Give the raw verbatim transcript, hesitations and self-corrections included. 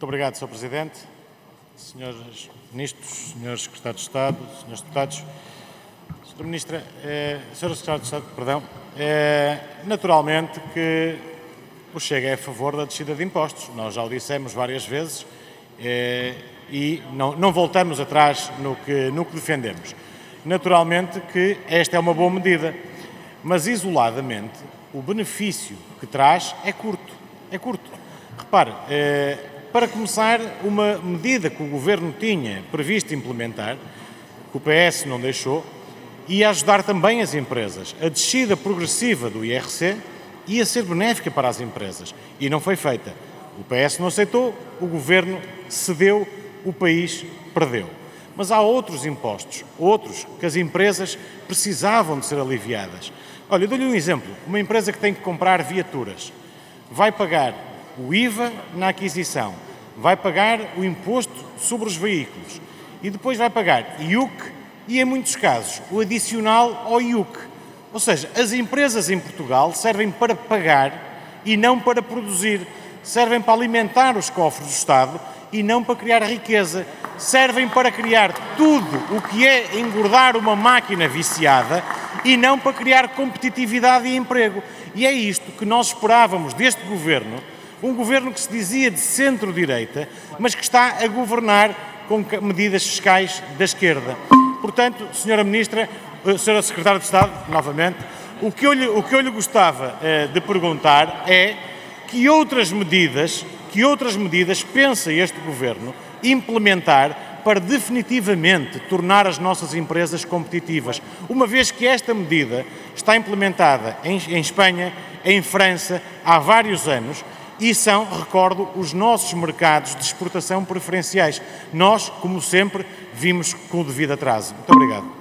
Muito obrigado, senhor Presidente, senhores Ministros, senhores Secretários de Estado, senhores Deputados. senhora Ministra, eh, senhora Secretária de Estado, perdão, eh, naturalmente que o Chega é a favor da descida de impostos. Nós já o dissemos várias vezes eh, e não, não voltamos atrás no que, no que defendemos. Naturalmente que esta é uma boa medida, mas isoladamente o benefício que traz é curto. É curto. Repare, eh, para começar, uma medida que o Governo tinha previsto implementar, que o P S não deixou, ia ajudar também as empresas. A descida progressiva do I R C ia ser benéfica para as empresas e não foi feita. O P S não aceitou, o Governo cedeu, o país perdeu. Mas há outros impostos, outros que as empresas precisavam de ser aliviadas. Olha, eu dou-lhe um exemplo. Uma empresa que tem que comprar viaturas vai pagar o I V A na aquisição, vai pagar o imposto sobre os veículos e depois vai pagar I U C e, em muitos casos, o adicional ao I U C. Ou seja, as empresas em Portugal servem para pagar e não para produzir, servem para alimentar os cofres do Estado e não para criar riqueza, servem para criar tudo o que é engordar uma máquina viciada e não para criar competitividade e emprego. E é isto que nós esperávamos deste Governo, um Governo que se dizia de centro-direita, mas que está a governar com medidas fiscais da esquerda. Portanto, senhora Ministra, senhora Secretária de Estado, novamente, o que eu lhe, o que eu lhe gostava eh, de perguntar é que outras medidas, que outras medidas pensa este Governo implementar para definitivamente tornar as nossas empresas competitivas, uma vez que esta medida está implementada em, em Espanha, em França, há vários anos, e são, recordo, os nossos mercados de exportação preferenciais. Nós, como sempre, vimos com o devido atraso. Muito obrigado.